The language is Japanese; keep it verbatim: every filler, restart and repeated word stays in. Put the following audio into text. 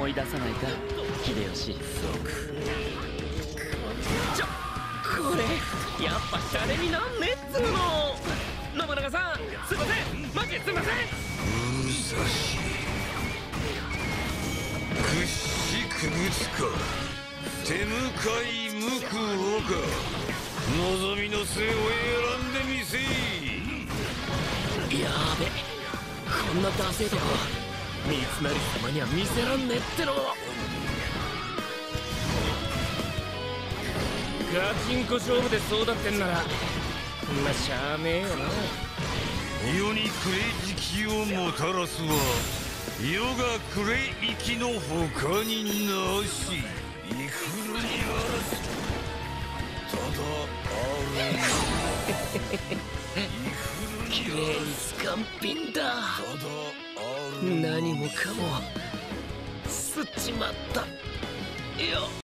思い出さないか秀吉。ちょこれやっぱシャレになんねっつうの。信長さんすいません、マジですいません。 武蔵屈指くぐつか手向かい向く王か望みの末を選んでみせい。 やべ、こんなダセえとこ三成様には見せらんねえっての。ガチンコ勝負でそうだってんならこんなしゃあねえよな。 世にクレイ時期をもたらすは世がクレイ息の他になし。幾るにあらずただある。 きれいにスカンピンだ。 ただある。 何もかもすっちまったよ。